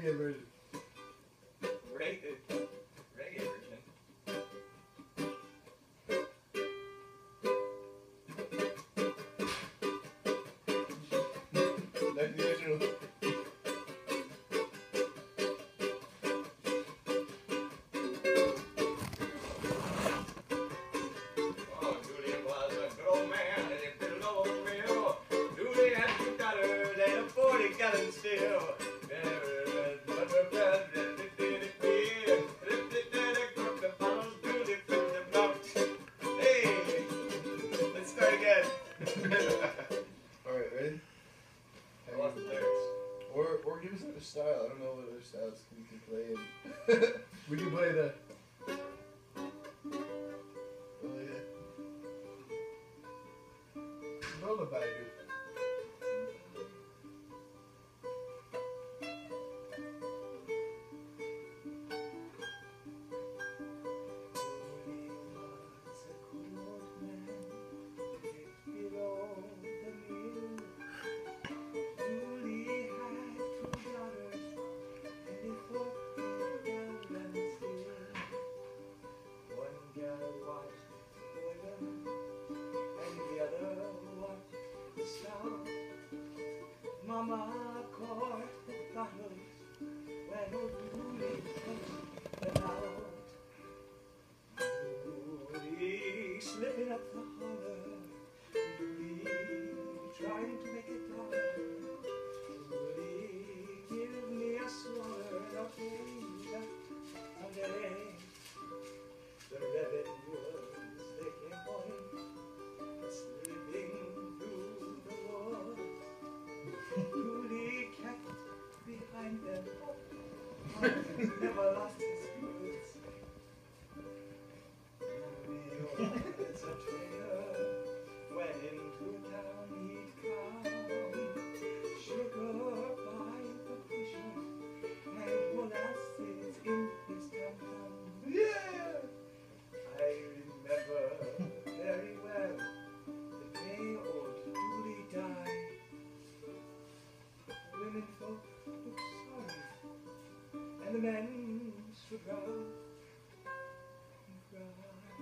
reggae version. Reggae version. Like the usual. Oh, Dooley was a good old man, and he built an old mill. Dooley had 2 daughters and a 40-gallon still. Hey, let's start again. Alright, ready? I lost the lyrics. Or give us another style. I don't know what other styles we can play in. We can play the. Oh, yeah. Lullaby, dude. Mama caught the bottles when old Dooley went out. Dooley slipping up the holler, Dooley trying to make it dollar. Dooley, give me a swaller and I'll pay you someday. The rebel woods, they came on, slipping through the woods. Dooley kept behind them, never lost his goods. Dooley was a trader, when into town he'd come. Sugar by the bushel, and molasses in his tum-tum. Yeah! I remember very well the day old Dooley died. Women folk looked sorry, and the men stood round and cried.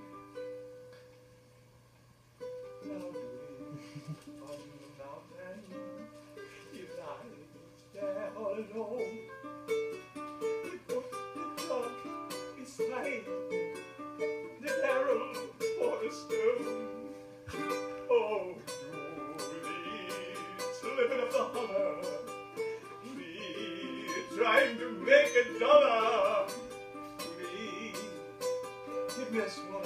Now Dooley on the mountain, he lies there all alone. He put the trunk beside the barrel for a stone. Oh, Dooley, slipping up the holler, trying to make a dollar. Please, give me a swaller.